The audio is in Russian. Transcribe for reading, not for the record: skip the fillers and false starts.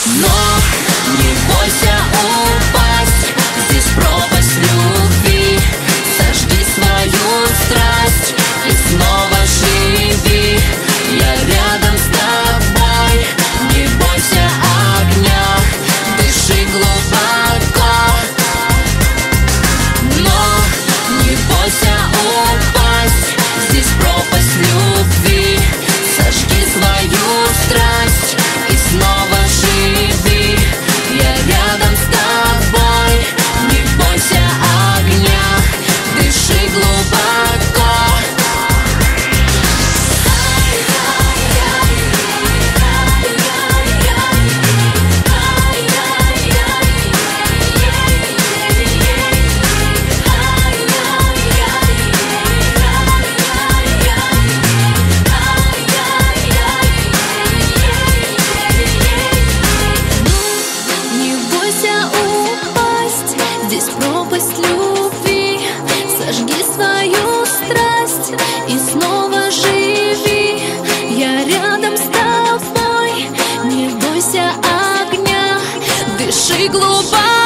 Но не бойся упасть, здесь пропасть любви. Сожги свою страсть и снова живи. Я рядом с тобой, не бойся огня, дыши глубоко. Но не бойся упасть, здесь пропасть любви. Сожги свою страсть и снова живи. Я рядом с тобой, не бойся огня, дыши глубоко. Не бойся упасть, здесь пропасть любви. Сожги свою страсть и снова живи. Я рядом с тобой, не бойся огня, дыши глубоко.